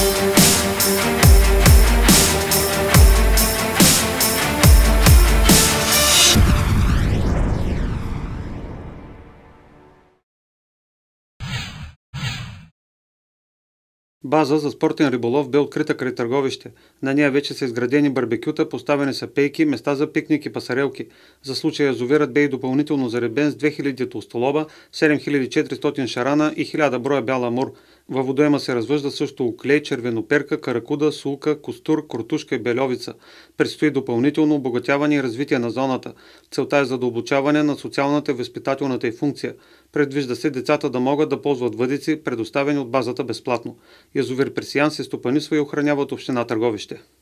База за спортен риболов бе открита край Търговище. На нея вече са изградени барбекюта, поставени са пейки, места за пикник и пасарелки. За случая язовирът бе и допълнително заребен с 2000 толстолоба, 7400 шарана и 1000 броя бял амур. Във водоема се развъжда също уклей, червеноперка, каракуда, сулка, костур, кортушка и бельовица. Предстои допълнително обогатяване и развитие на зоната. Целта е задълбочаване на социалната и възпитателната й функция. Предвижда се децата да могат да ползват въдици, предоставени от базата безплатно. Язовир Пресиян се стопанисва и охранява от община Търговище.